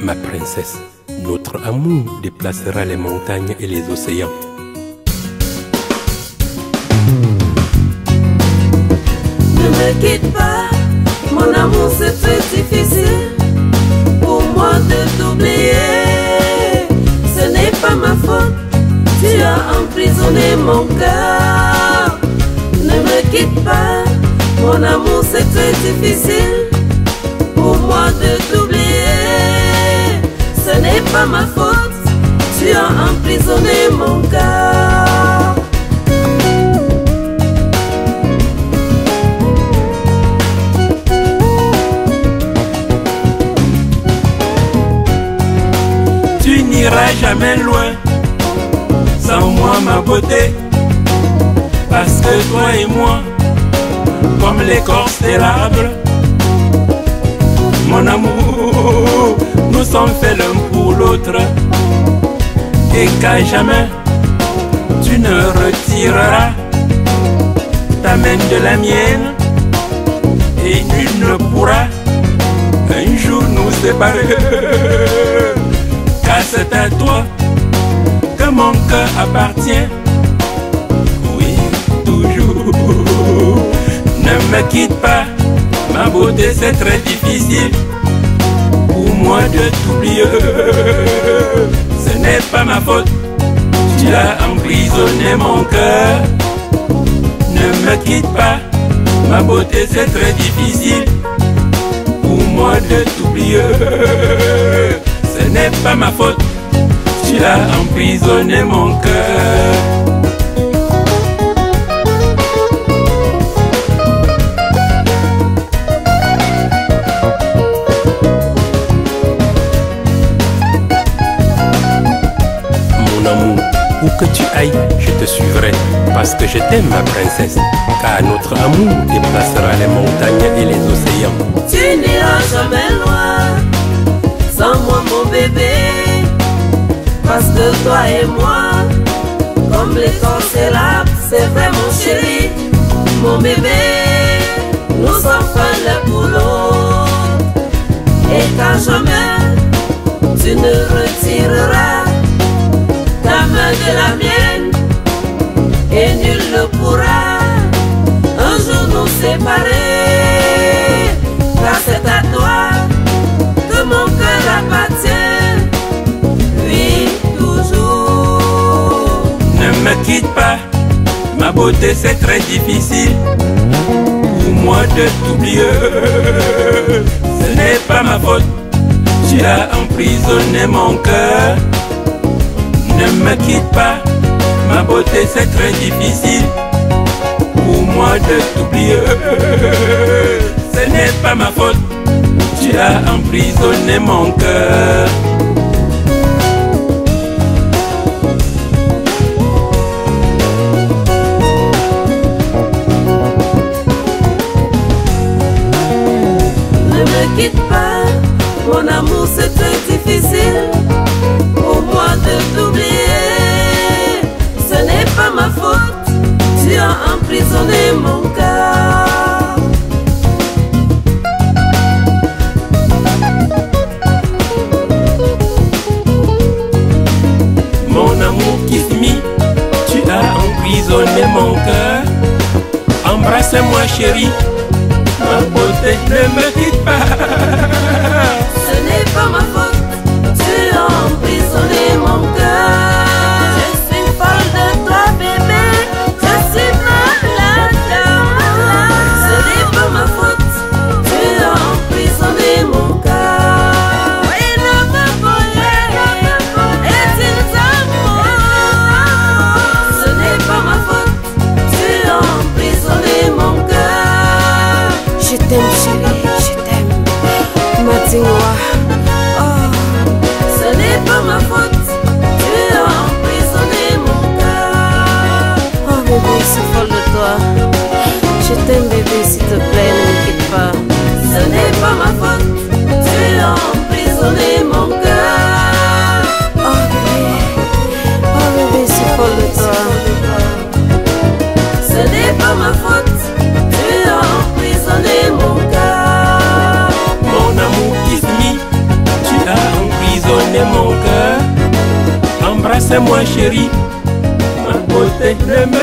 ma princesse. Notre amour déplacera les montagnes et les océans. Ne me quitte pas, mon amour, c'est très difficile pour moi de t'oublier. Ce n'est pas ma faute, tu as emprisonné mon cœur. Ne me quitte pas, mon amour, c'est très difficile pour moi de t'oublier. Ce n'est pas ma faute, tu as emprisonné mon cœur. Tu n'iras jamais loin sans moi, ma beauté, parce que toi et moi, comme l'écorce de l'arbre, mon amour, nous sommes faits l'un pour l'autre, et qu'à jamais tu ne retireras ta main de la mienne, et nul ne pourra un jour nous séparer, car c'est à toi que mon cœur appartient. Oui, toujours. Ne me quitte pas, ma beauté, c'est très difficile pour moi de t'oublier. Ce n'est pas ma faute, tu as emprisonné mon cœur. Ne me quitte pas, ma beauté, c'est très difficile pour moi de t'oublier. Ce n'est pas ma faute, tu as emprisonné mon cœur. Mon amour, où que tu ailles, je te suivrai, parce que je t'aime, ma princesse, car notre amour déplacera les montagnes et les océans. Tu n'iras jamais loin sans moi, mon bébé, parce que toi et moi, comme l'écorce et l'arbre, c'est vrai mon chéri, mon bébé, nous sommes faits l'un pour l'autre, et qu'à jamais tu ne retireras ta main de la mienne, et nul ne pourra un jour nous séparer, car c'est à toi que mon cœur appartient. Oui, toujours. Ne me quitte pas, ma beauté, c'est très difficile pour moi de t'oublier. Ce n'est pas ma faute, tu as emprisonné mon cœur. Ne me quitte pas, ma beauté, c'est très difficile pour moi de t'oublier. Ce n'est pas ma faute, tu as emprisonné mon cœur. Ne me quitte pas, mon amour, c'est très difficile pour moi de t'oublier. Ce n'est pas ma faute, tu as emprisonné mon cœur. Mon amour Kiss Me, tu as emprisonné mon cœur. Embrasse-moi chérie, ma beauté, ne me quitte pas. Ce n'est pas ma faute, tu as emprisonné mon cœur. Je suis folle de toi bébé, je suis malade. Ce n'est pas ma faute, tu as emprisonné mon cœur. Oui, notre bonheur est une amour. Ce n'est pas ma faute, tu as emprisonné mon cœur. Je t'aime chérie, je t'aime, Martin-moi. Ce n'est pas ma faute, tu as emprisonné mon cœur. Oh bébé, je suis folle de toi. Je t'aime bébé, s'il te plaît, ne me quitte pas. Ce n'est pas ma faute, tu as emprisonné mon cœur. Oh bébé, je suis folle de toi. Ce n'est pas ma faute, tu as emprisonné mon cœur. Mon amour Kiss Me, tu as emprisonné c'est moi chérie, ma beauté, le